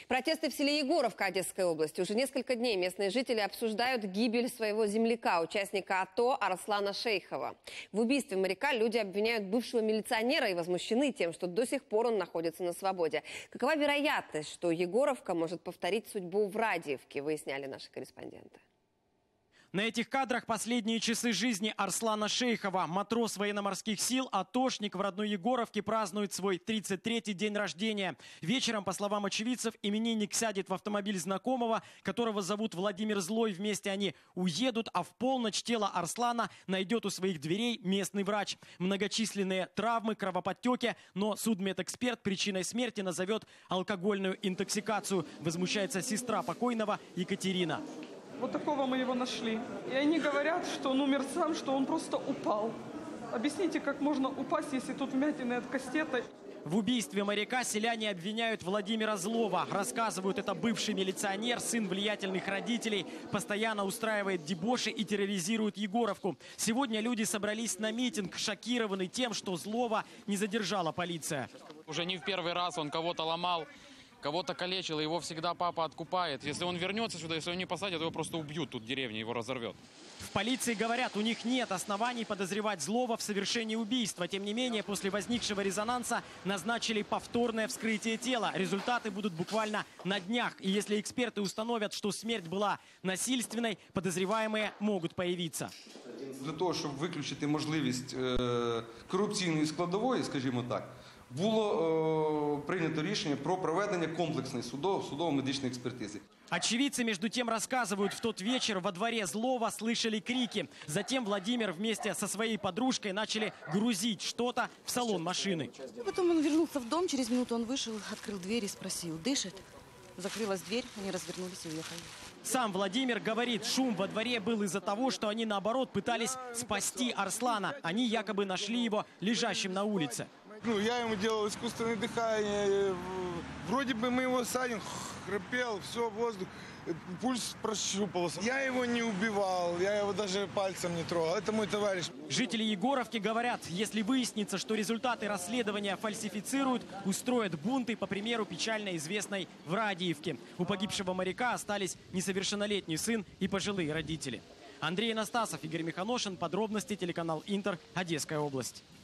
Протесты в селе Егоровка Одесской области. Уже несколько дней местные жители обсуждают гибель своего земляка, участника АТО Арслана Шейхова. В убийстве моряка люди обвиняют бывшего милиционера и возмущены тем, что до сих пор он находится на свободе. Какова вероятность, что Егоровка может повторить судьбу в Радиевке, выясняли наши корреспонденты. На этих кадрах последние часы жизни Арслана Шейхова. Матрос военно-морских сил, атошник в родной Егоровке празднует свой 33-й день рождения. Вечером, по словам очевидцев, именинник сядет в автомобиль знакомого, которого зовут Владимир Злой. Вместе они уедут, а в полночь тело Арслана найдет у своих дверей местный врач. Многочисленные травмы, кровоподтеки, но судмедэксперт причиной смерти назовет алкогольную интоксикацию. Возмущается сестра покойного Екатерина. Вот такого мы его нашли. И они говорят, что он умер сам, что он просто упал. Объясните, как можно упасть, если тут вмятины от кастета? В убийстве моряка селяне обвиняют Владимира Злова. Рассказывают, это бывший милиционер, сын влиятельных родителей. Постоянно устраивает дебоши и терроризирует Егоровку. Сегодня люди собрались на митинг, шокированы тем, что Злова не задержала полиция. Уже не в первый раз он кого-то ломал, кого-то калечил, его всегда папа откупает. Если он вернется сюда, если он не посадят, его просто убьют, тут деревня его разорвет. В полиции говорят, у них нет оснований подозревать Злова в совершении убийства. Тем не менее, после возникшего резонанса назначили повторное вскрытие тела. Результаты будут буквально на днях. И если эксперты установят, что смерть была насильственной, подозреваемые могут появиться. Для того, щоб виключити можливість корупційної складової, скажімо так, було прийнято рішення про проведення комплексної судово-медичної експертизи. Очевидцы, между тем, рассказывают, в тот вечер во дворе Злова слышали крики. Затем Владимир вместе со своей подружкой начали грузить что-то в салон машины. Потом он вернулся в дом, через минуту он вышел, открыл дверь и спросил, дышит? Закрылась дверь, они развернулись и уехали. Сам Владимир говорит, шум во дворе был из-за того, что они, наоборот, пытались спасти Арслана. Они якобы нашли его лежащим на улице. Я ему делал искусственное дыхание. Вроде бы мы его садим, храпел, все, воздух, пульс прощупался. Я его не убивал, я его даже пальцем не трогал. Это мой товарищ. Жители Егоровки говорят, если выяснится, что результаты расследования фальсифицируют, устроят бунты, по примеру печально известной в Радиевке. У погибшего моряка остались несовершеннолетний сын и пожилые родители. Андрей Анастасов, Игорь Миханошин. Подробности телеканал Интер, Одесская область.